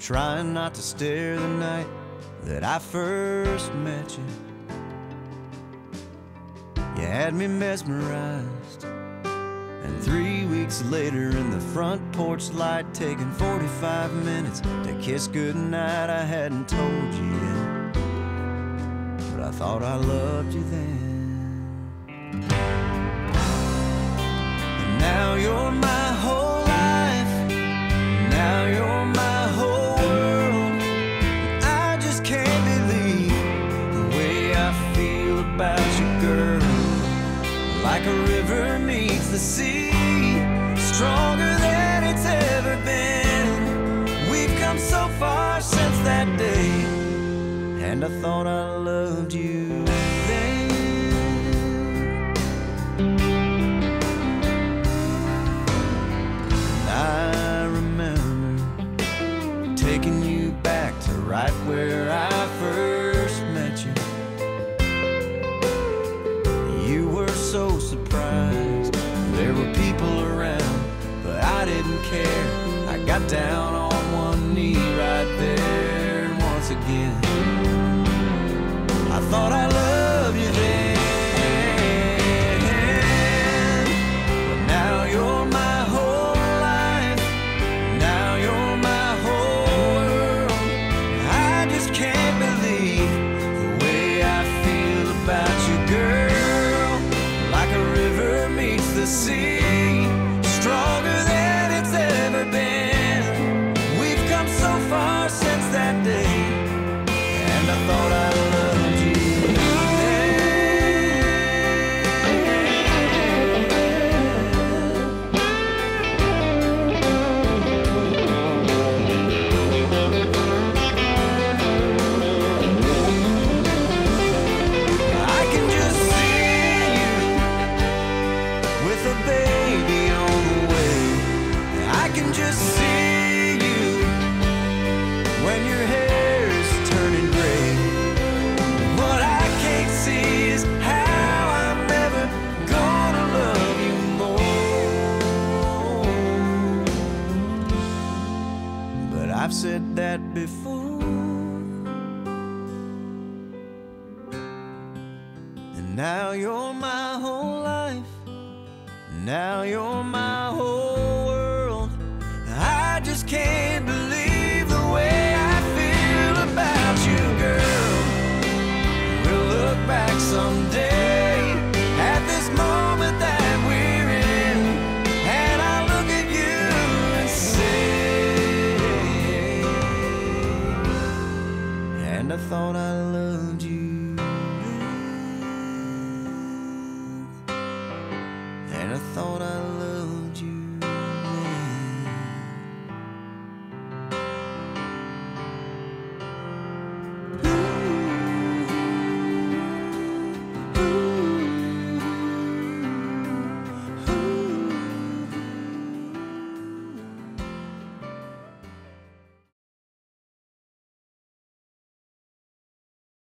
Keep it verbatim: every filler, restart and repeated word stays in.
trying not to stare the night that I first met you. You had me mesmerized, and three weeks later in the front porch light, taking forty-five minutes to kiss goodnight, I hadn't told you yet, but I thought I loved you then. And now you're my whole life, now you're my whole world. I just can't believe the way I feel about you, girl. Like a river meets the sea, stronger than it's ever been. We've come so far since that day, and I thought I loved you then. And I remember taking you back to right where I first met you. You were so surprised, there were people around, but I didn't care. I got down on one knee right there, and once again I thought I loved you then. But now you're my whole life, now you're my whole world. I just can't believe the way I feel about you, girl. The sea, stronger than it's ever been. We've come so far since that day, and I thought I loved you I've said that before, and now you're my whole life, now you're my whole world. I just can't believe the way I feel about you, girl. We'll look back someday at this moment that we're in, and I'll look at you and say, and I thought I loved you, and I thought I